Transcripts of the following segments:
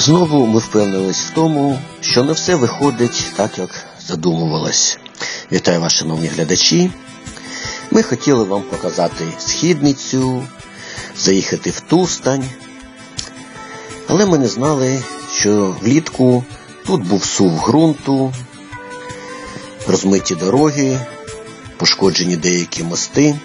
Знову ми впевнились в тому, що не все виходить так, як задумувалось. Вітаю вас, шановні глядачі. Ми хотіли вам показати східницю, заїхати в Тустань, але ми не знали, що влітку тут був сув ґрунту, розмиті дороги, пошкоджені деякі мости.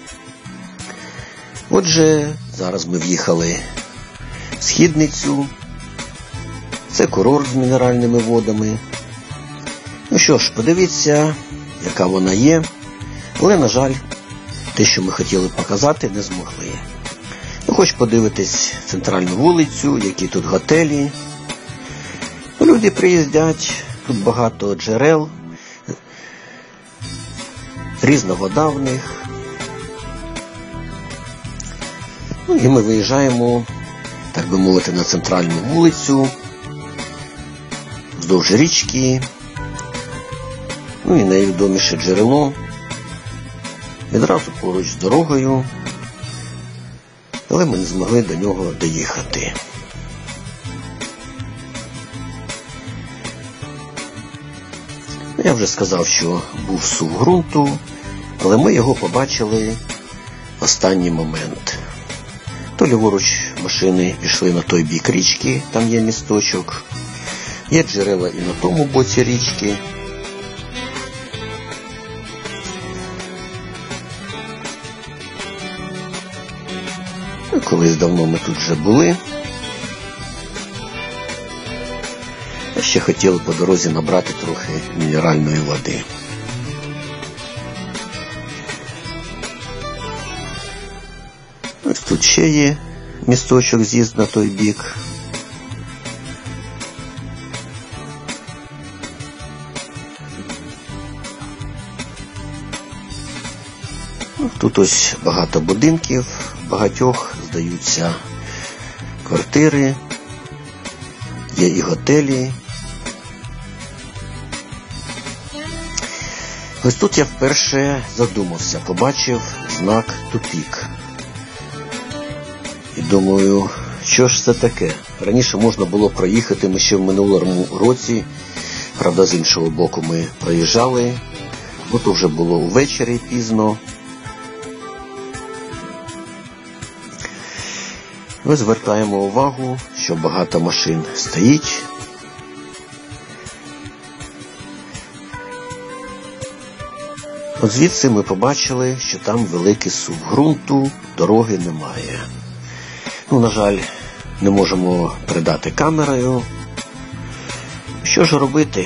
Отже, зараз ми в'їхали в східницю. Це курорт з мінеральними водами. Ну що ж, подивіться, яка вона є. Але, на жаль, те, що ми хотіли показати, не змогли. Ну, хоч подивитись центральну вулицю, які тут готелі. Ну, люди приїздять, тут багато джерел, різна вода в них. Ну, і ми виїжджаємо, так би мовити, на центральну вулицю, вздовж річки, ну і найвідоміше джерело, відразу поруч з дорогою, але ми не змогли до нього доїхати. Я вже сказав, що був сув ґрунту, але ми його побачили в останній момент. То ліворуч машини пішли на той бік річки, там є місточок. Є джерела і на тому боці річки. Колись давно ми тут вже були. А ще хотіли по дорозі набрати трохи мінеральної води. Ось тут ще є місточок, з'їзд на той бік. Тут ось багато будинків, багатьох здаються квартири, є і готелі. Ось тут я вперше задумався, побачив знак «Тупік». І думаю, що ж це таке? Раніше можна було проїхати, ми ще в минулому році, правда, з іншого боку ми проїжджали, бо то вже було ввечері пізно. Ми звертаємо увагу, що багато машин стоїть. От звідси ми побачили, що там великий сув ґрунту, дороги немає. Ну, на жаль, не можемо передати камерою. Що ж робити?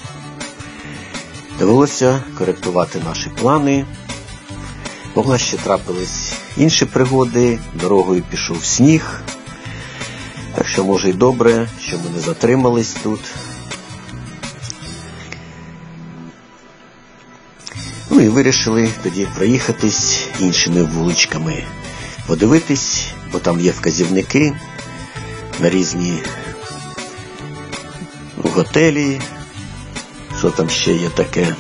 Довелося коректувати наші плани. Бо в нас ще трапились інші пригоди, дорогою пішов сніг. Так що, може, й добре, що ми не затримались тут. Ну і вирішили тоді проїхатись іншими вуличками. Подивитись, бо там є вказівники на різні готелі, що там ще є таке.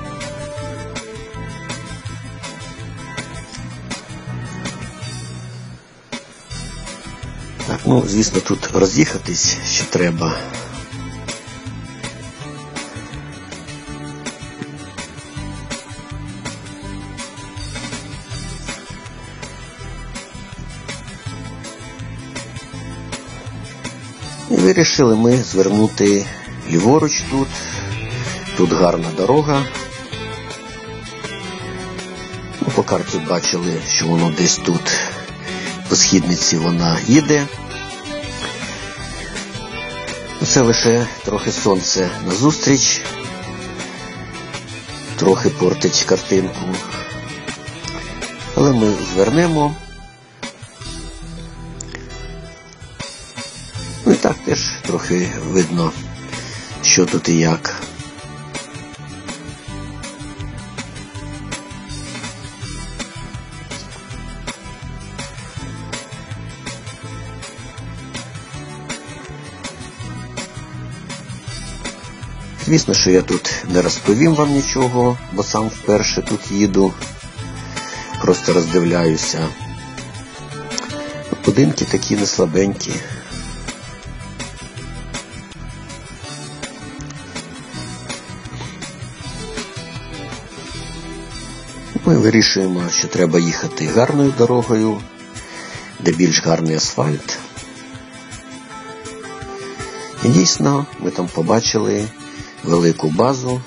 Так, ну, звісно, тут роз'їхатись ще треба. І вирішили ми звернути ліворуч тут. Тут гарна дорога. Ну, по карті бачили, що воно десь тут по східниці вона їде. Це лише трохи сонце назустріч, трохи портить картинку. Але ми звернемо. Ну і так теж трохи видно, що тут і як. Звісно, що я тут не розповім вам нічого, бо сам вперше тут їду. Просто роздивляюся. Будинки такі не слабенькі. Ми вирішуємо, що треба їхати гарною дорогою, де більш гарний асфальт. І дійсно, ми там побачили велику базу.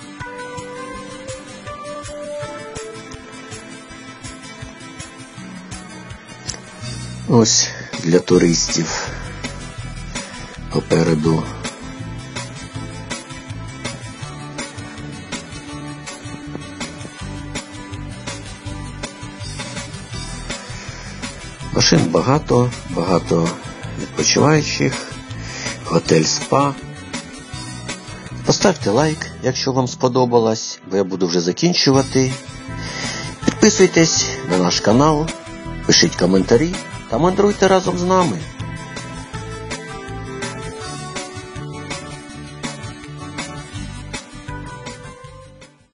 Ось для туристів попереду. Машин багато, багато відпочиваючих, готель спа. Поставте лайк, якщо вам сподобалось, бо я буду вже закінчувати. Підписуйтесь на наш канал, пишіть коментарі та мандруйте разом з нами.